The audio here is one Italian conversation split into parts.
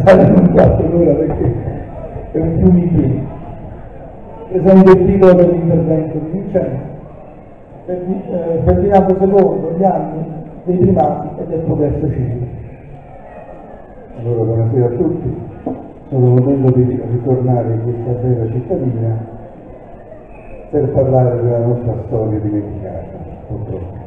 stare un quarto d'ora perché è un più di piedi. Presento il titolo dell'intervento di Vincenzo. Ferdinando II, gli anni dei primati e del progresso civile. Allora, buonasera a tutti. Sono contento di ritornare in questa bella cittadina per parlare della nostra storia dimenticata, purtroppo.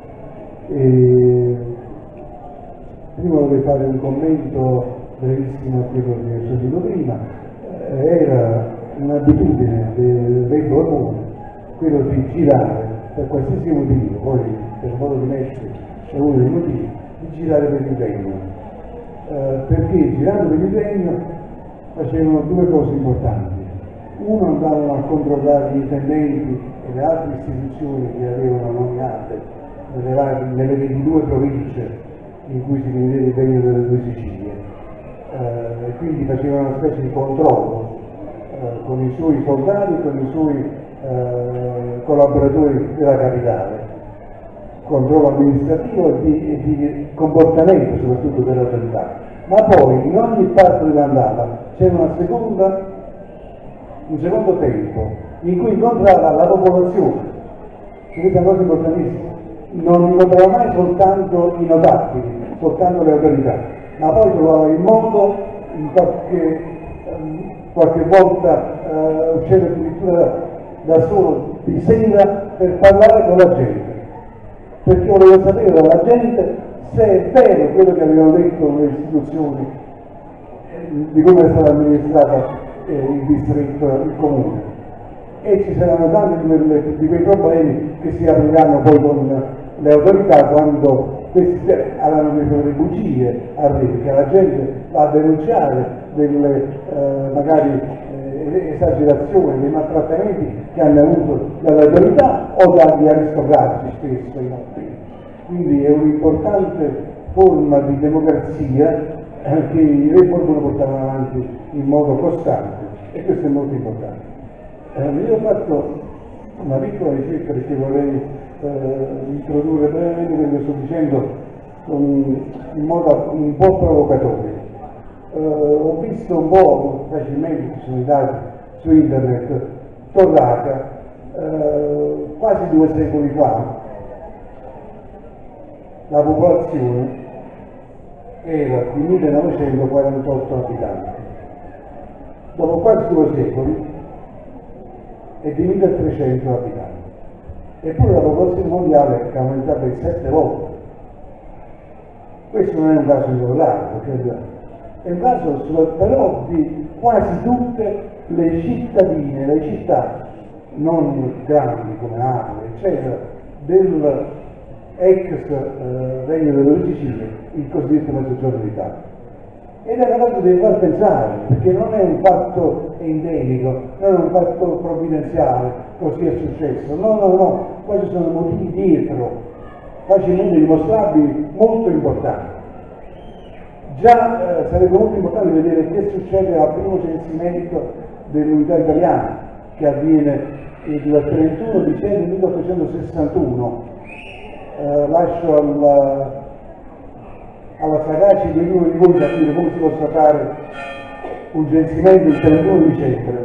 Prima vorrei fare un commento brevissimo a quello che ho sentito prima. Era un'abitudine del re Borbone quello di girare per qualsiasi motivo, poi per modo di mettere è uno dei motivi, di girare per il regno. Perché girando per il regno facevano due cose importanti. Uno, andavano a controllare gli intendenti e le altre istituzioni che avevano nominate nelle 22 province in cui si divideva il regno delle due Sicilie. Quindi facevano una specie di controllo con i suoi soldati e con i suoi collaboratori della capitale, controllo amministrativo e di comportamento soprattutto dell'autorità. Ma poi in ogni parte dove andava c'era un secondo tempo in cui incontrava la popolazione. Questa è una cosa importantissima. Non incontrava mai soltanto i notabili, soltanto le autorità, ma poi trovava il modo, in qualche volta uscendo addirittura da solo di sera per parlare con la gente, perché voleva sapere dalla gente se è vero quello che avevano detto le istituzioni di come è stata amministrata il distretto, il comune. E ci saranno tanti di quei problemi che si apriranno poi con le autorità quando queste avranno detto delle bugie al re, perché la gente va a denunciare delle magari esagerazioni, dei maltrattamenti che hanno avuto dalle autorità o dagli aristocratici spesso. Quindi è un'importante forma di democrazia che i re Borbone portavano avanti in modo costante, e questo è molto importante. Io ho fatto una piccola ricerca perché vorrei introdurre brevemente quello che sto dicendo in modo un po' provocatorio. Ho visto un po' facilmente, ci sono i dati su internet, Torraca, quasi 2 secoli fa, la popolazione era di 1948 abitanti. Dopo quasi 2 secoli è di 1300 abitanti. Eppure la popolazione mondiale è aumentata di 7 volte. Questo non è un caso isolare, è un caso però di quasi tutte le cittadine, le città non grandi come Napoli, eccetera, del ex regno delle due Sicilie, il cosiddetto Mezzogiorno d'Italia. Ed è una cosa che deve far pensare, perché non è un fatto endemico, non è un fatto provvidenziale, così è successo. No, qua ci sono motivi dietro, facilmente dimostrabili, molto importanti. Già sarebbe molto importante vedere che succede al primo censimento dell'unità italiana, che avviene il 31 dicembre 1861. Lascio alla sagacia di ognuno di voi capire come si possa fare un censimento il 31 dicembre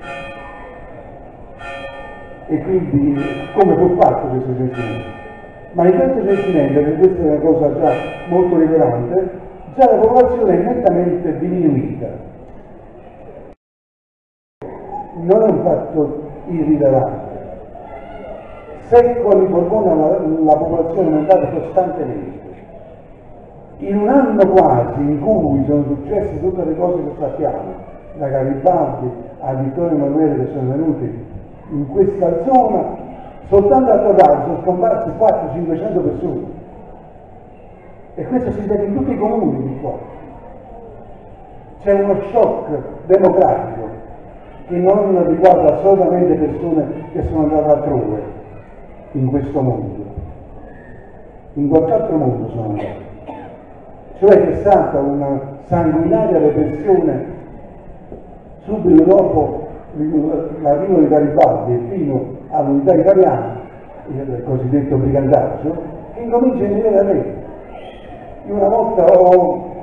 e quindi come fu fatto questo censimento. Ma in questo censimento, che questa è una cosa già molto rilevante, già la popolazione è nettamente diminuita. Non è un fatto irrilevante. Se con i Borbone la popolazione è aumentata costantemente, in un anno quasi in cui sono successe tutte le cose che sappiamo, da Garibaldi a Vittorio Emanuele che sono venuti in questa zona, soltanto a Torrare sono scomparse 400-500 persone. E questo si vede in tutti i comuni di qua. C'è uno shock democratico che non riguarda assolutamente persone che sono andate altrove in questo mondo. In qualche altro mondo sono andati. Cioè c'è stata una sanguinaria repressione subito dopo l'arrivo di Garibaldi e fino all'unità italiana, il cosiddetto brigandaggio, che incomincia immediatamente. Io una volta ho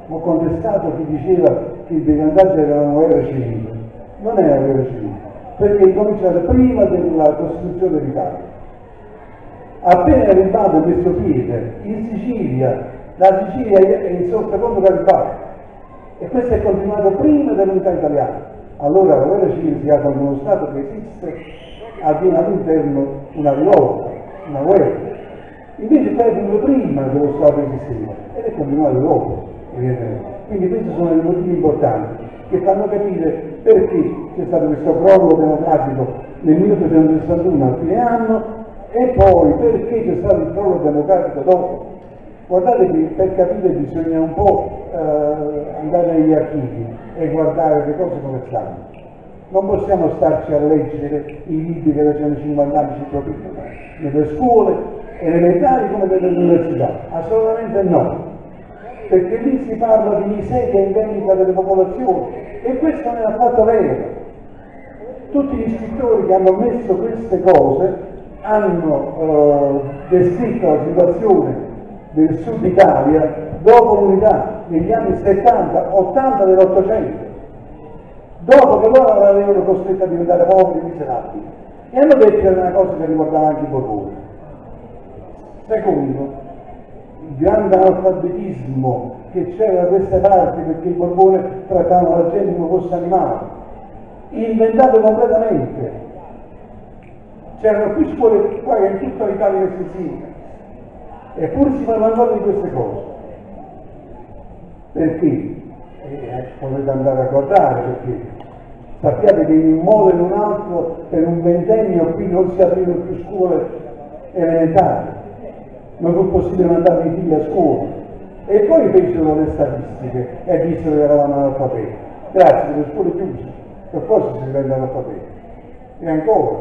ho contestato chi diceva che il brigantaggio era una guerra civile. Non è una guerra civile, perché è cominciato prima della Costituzione d'Italia. Appena è arrivato questo piede in Sicilia, la Sicilia è il suo secondo Garibaldi, e questo è continuato prima dell'unità italiana. Allora la guerra civile si ha quando uno Stato che esiste avviene all'interno una rivolta, una guerra. Invece è venuto prima dello Stato esisteva ed è continuato dopo, evidentemente. Quindi questi sono i motivi importanti che fanno capire perché c'è stato questo crollo democratico nel 1861 a fine anno e poi perché c'è stato il crollo democratico dopo. Guardate che per capire bisogna un po' andare negli archivi e guardare le cose come stanno. Non possiamo starci a leggere i libri che facevano 50 anni ci propongono nelle scuole elementari come nelle università, assolutamente no, perché lì si parla di miseria endemica delle popolazioni e questo non è affatto vero. Tutti gli scrittori che hanno messo queste cose hanno descritto la situazione del sud Italia dopo l'unità, negli anni 70-80 dell'Ottocento, dopo che loro avevano costretto a diventare poveri e miserabili, e hanno detto che era una cosa che riguardava anche i Borboni. Secondo, il grande analfabetismo che c'era da queste parti perché i Borboni trattavano la gente come fosse animale, inventato completamente. C'erano più scuole qua che in tutta l'Italia che si insegna, eppure si parla ancora di queste cose. Perché? Potete andare a guardare, perché sappiate che in un modo e in un altro per un ventennio qui non si aprirono più scuole elementari, non fu possibile mandare i figli a scuola e poi fecero le statistiche e dissero che eravamo analfabeti. Grazie, le scuole chiuse, per cosa si diventa analfabeti? E ancora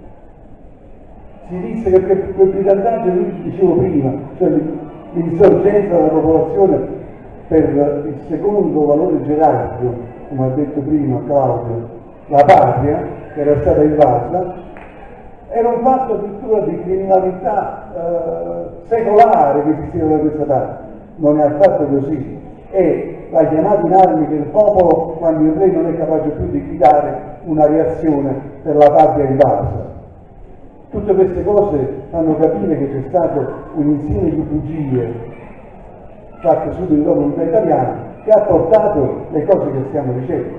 si disse che per quel brigantaggio, dicevo prima, cioè l'insorgenza della popolazione per il secondo valore gerarchico, come ha detto prima Claudio, la patria, che era stata invasa, era un fatto addirittura di criminalità secolare che esisteva da questa parte. Non è affatto così. È la chiamata in armi del popolo quando il re non è capace più di guidare una reazione per la patria invasa. Tutte queste cose fanno capire che c'è stato un insieme di bugie fatte subito dopo l'unità italiana che ha portato le cose che stiamo dicendo.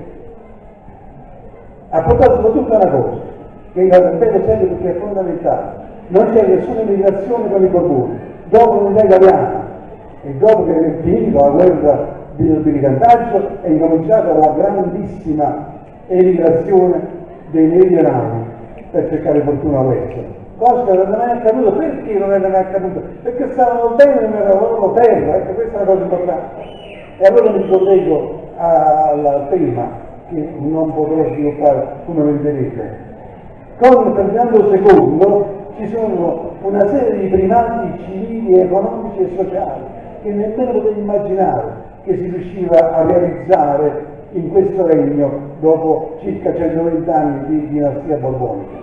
Ha portato soprattutto una cosa, che io ripeto sempre perché è fondamentale: non c'è nessuna immigrazione con i Borboni. Dopo l'unità italiana e dopo che è finita la guerra del brigantaggio è incominciata la grandissima emigrazione dei meridionali per cercare fortuna all'estero. Cosa che non è mai accaduto. Perché non era mai accaduto? Perché stavano bene nella loro terra, ecco, questa è una cosa importante. E allora mi collego al tema che non potrò sviluppare come vedrete. Con Ferdinando II ci sono una serie di primati civili, economici e sociali che nemmeno potete immaginare che si riusciva a realizzare in questo regno dopo circa 120 anni di dinastia borbonica.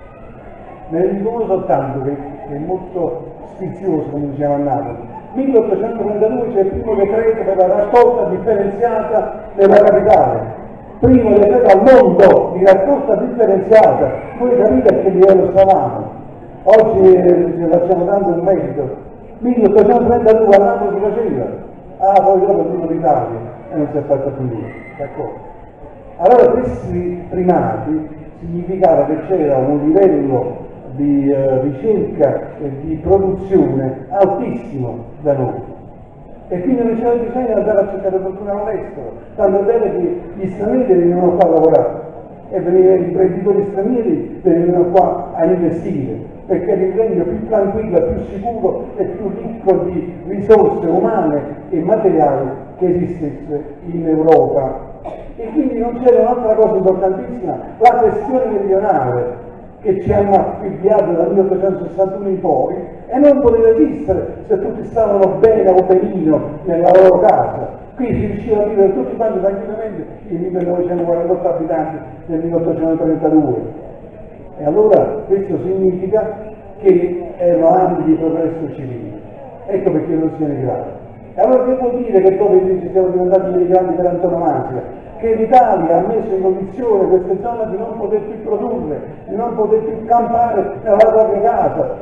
Me ne dico uno soltanto che è molto sfizioso, come diciamo a Napoli. 1832 c'è il primo decreto per la raccolta differenziata della capitale. Primo decreto al mondo di raccolta differenziata. Voi capite a che livello stavamo. Oggi ci facciamo tanto un merito. 1832 a Napoli si faceva. Poi dopo tutto l'Italia e non si è fatto più nulla. D'accordo? Allora questi primati significava che c'era un livello di ricerca e di produzione altissimo da noi e quindi non c'era bisogno di andare a cercare fortuna all'estero, tanto bene che gli stranieri venivano qua a lavorare e i imprenditori stranieri venivano qua a investire perché era il regno più tranquillo, più sicuro e più ricco di risorse umane e materiali che esistesse in Europa. E quindi non c'era un'altra cosa importantissima, la questione meridionale che ci hanno affibbiato dal 1861 in poi e non poteva esistere se tutti stavano bene o benino nella loro casa. Qui si riusciva a vivere tutti quanti tranquillamente i 1948 abitanti nel 1832. E allora questo significa che erano anni di progresso civile. Ecco perché non si emigrava. E allora che vuol dire che dopo ci siamo diventati migranti per antonomasia? Che l'Italia ha messo in condizione queste zone di non poter più produrre, di non poter più campare nella propria casa.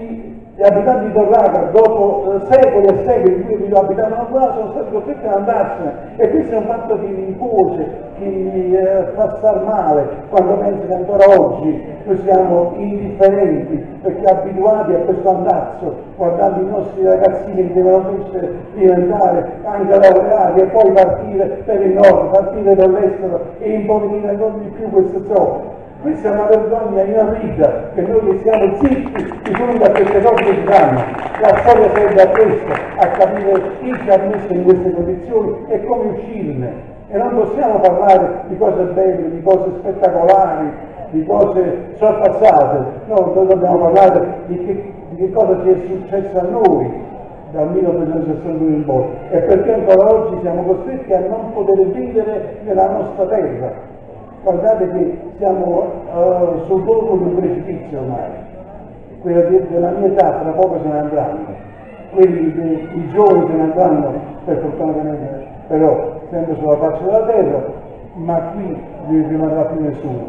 Gli abitanti di Torrata, dopo secoli e secoli in cui abitavano qua, sono stati costretti ad andarsene, e questo è un fatto che mi cuoce, che mi fa star male quando penso che ancora oggi noi siamo indifferenti perché abituati a questo andazzo, guardando i nostri ragazzini che devono crescere, diventare anche laureati e poi partire per il nord, partire per l'estero e impoverire ancora di più queste zone. Questa è una vergogna inaudita, che noi che siamo zitti di fronte a queste cose che si fanno. La storia serve a questo, a capire chi ci ha messo in queste condizioni e come uscirne. E non possiamo parlare di cose belle, di cose spettacolari, di cose sorpassate. No, noi dobbiamo parlare di che cosa ci è successo a noi dal 1862 in poi, e perché ancora oggi siamo costretti a non poter vivere nella nostra terra. Guardate che siamo sul bordo di un precipizio ormai, quelli della mia età tra poco se ne andranno, quelli dei giovani se ne andranno per fortunatamente, però sempre sulla faccia della terra, ma qui non rimarrà più nessuno.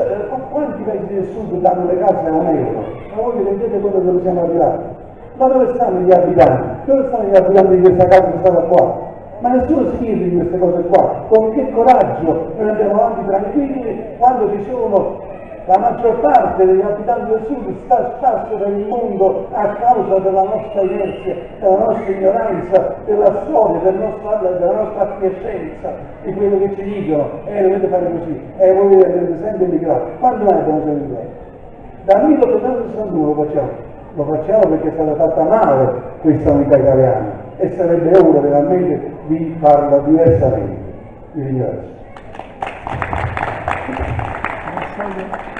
Quanti paesi del sud danno le case a €1? Ma voi vi rendete conto dove siamo arrivati? Ma dove stanno gli abitanti? Dove stanno gli abitanti di questa casa che stanno qua? Ma nessuno si chiede di queste cose qua. Con che coraggio noi andiamo avanti tranquilli quando ci sono la maggior parte degli abitanti del sud sta sparso per il mondo a causa della nostra inerzia, della nostra ignoranza, della storia, della nostra acquiescenza, di quello che ci dicono, dovete fare così, voi dovete sempre immigrare. Quando mai abbiamo sempre immigrare? Dal 1861 lo facciamo. Lo facciamo perché è stata fatta male questa unità italiana e sarebbe ora veramente di farla diversamente. Vi ringrazio.